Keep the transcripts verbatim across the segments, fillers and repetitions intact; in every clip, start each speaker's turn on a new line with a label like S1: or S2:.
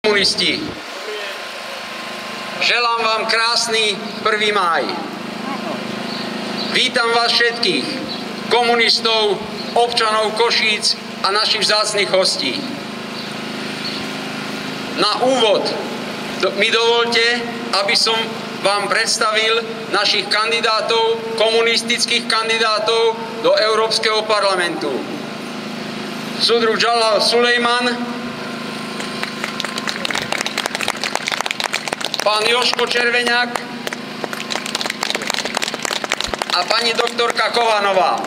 S1: Komunisti, želám vám krásny prvý máj. Vítam vás všetkých, komunistov, občanov Košíc a našich vzácnych hostí. Na úvod mi dovolte, aby som vám predstavil našich kandidátov, komunistických kandidátov do Európskeho parlamentu. Súdruh Jalal Sulejman, pán Joško Červeňák a pani doktorka Kohanová.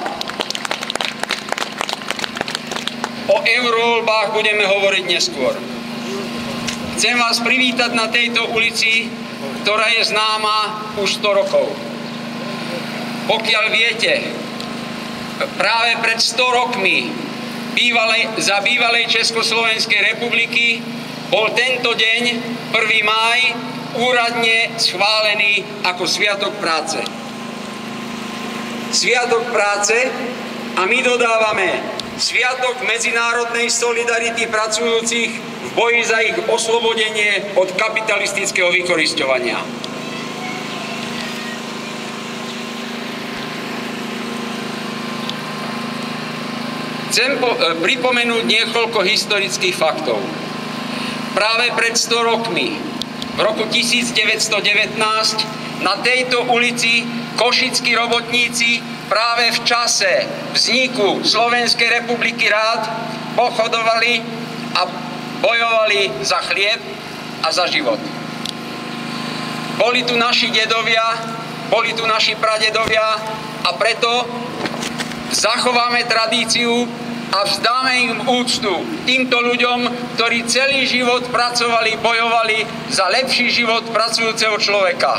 S1: O eurovoľbách budeme hovoriť neskôr. Chcem vás privítať na tejto ulici, ktorá je známa už sto rokov. Pokiaľ viete, práve pred sto rokmi bývalej, za bývalej Československej republiky bol tento deň, prvý máj, úradne schválený ako Sviatok práce. Sviatok práce a my dodávame Sviatok medzinárodnej solidarity pracujúcich v boji za ich oslobodenie od kapitalistického vykorisťovania. Chcem po, e, pripomenúť niekoľko historických faktov. Práve pred sto rokmi, v roku tisícdeväťstodevätnásť, na tejto ulici košickí robotníci práve v čase vzniku Slovenskej republiky rád pochodovali a bojovali za chlieb a za život. Boli tu naši dedovia, boli tu naši pradedovia a preto zachováme tradíciu a vzdáme im úctu týmto ľuďom, ktorí celý život pracovali, bojovali za lepší život pracujúceho človeka.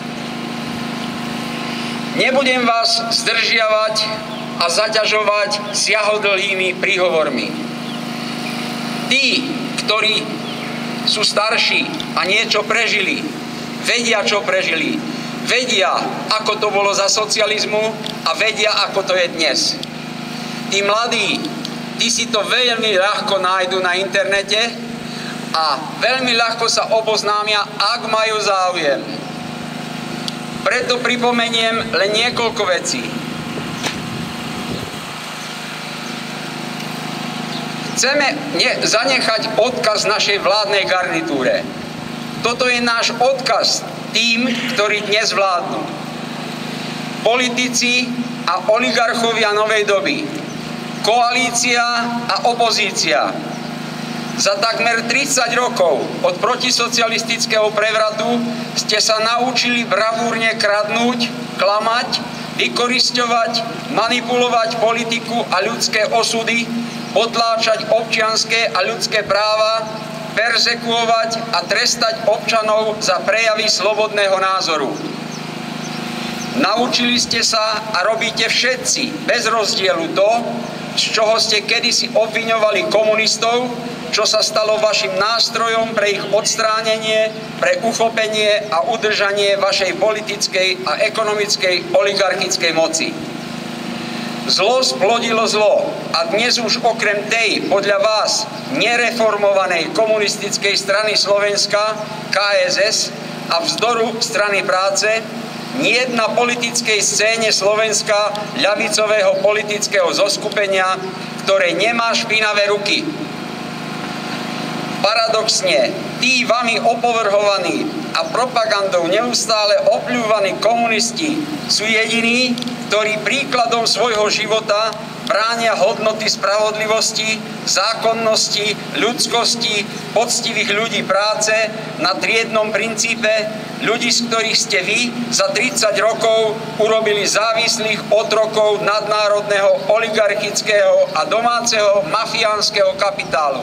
S1: Nebudem vás zdržiavať a zaťažovať siahodlhými príhovormi. Tí, ktorí sú starší a niečo prežili, vedia, čo prežili, vedia, ako to bolo za socializmu a vedia, ako to je dnes. Tí mladí, tí si to veľmi ľahko nájdu na internete a veľmi ľahko sa oboznámia, ak majú záujem. Preto pripomeniem len niekoľko vecí. Chceme zanechať odkaz našej vládnej garnitúre. Toto je náš odkaz tým, ktorí dnes vládnu. Politici a oligarchovia novej doby. Koalícia a opozícia. Za takmer tridsať rokov od protisocialistického prevratu ste sa naučili bravúrne kradnúť, klamať, vykorisťovať, manipulovať politiku a ľudské osudy, potláčať občianske a ľudské práva, perzekuovať a trestať občanov za prejavy slobodného názoru. Naučili ste sa a robíte všetci bez rozdielu to, z čoho ste kedysi obviňovali komunistov, čo sa stalo vašim nástrojom pre ich odstránenie, pre uchopenie a udržanie vašej politickej a ekonomickej oligarchickej moci. Zlo splodilo zlo a dnes už okrem tej, podľa vás, nereformovanej komunistickej strany Slovenska, ká es es, a vzdoru strany práce, niet na politickej scéne Slovenska ľavicového politického zoskupenia, ktoré nemá špinavé ruky. Paradoxne, tí vami opovrhovaní a propagandou neustále opľúvaní komunisti sú jediní, ktorí príkladom svojho života bránia hodnoty spravodlivosti, zákonnosti, ľudskosti, poctivých ľudí práce na triednom princípe, ľudí, z ktorých ste vy za tridsať rokov urobili závislých otrokov nadnárodného oligarchického a domáceho mafiánskeho kapitálu.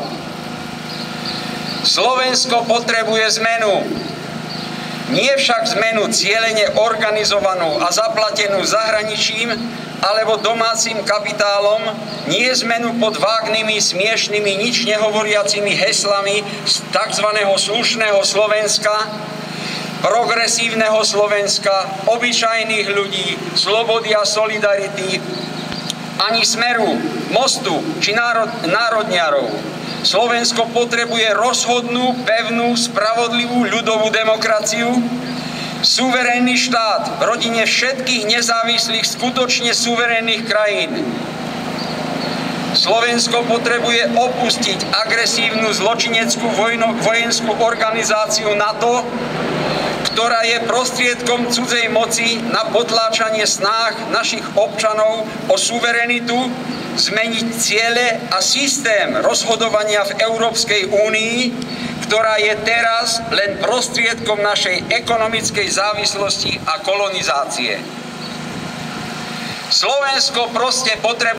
S1: Slovensko potrebuje zmenu. Nie však zmenu cielene organizovanú a zaplatenú zahraničím alebo domácim kapitálom, nie zmenu pod vágnymi, smiešnými, nič nehovoriacimi heslami z tzv. Slušného Slovenska, progresívneho Slovenska, obyčajných ľudí, slobody a solidarity, ani Smeru, Mostu či národ, národniarov. Slovensko potrebuje rozhodnú, pevnú, spravodlivú ľudovú demokraciu, suverénny štát v rodine všetkých nezávislých, skutočne suverénnych krajín. Slovensko potrebuje opustiť agresívnu zločineckú vojno, vojenskú organizáciu NATO, ktorá je prostriedkom cudzej moci na potláčanie snách našich občanov o suverenitu, zmeniť ciele a systém rozhodovania v Európskej únii, ktorá je teraz len prostriedkom našej ekonomickej závislosti a kolonizácie. Slovensko proste potrebuje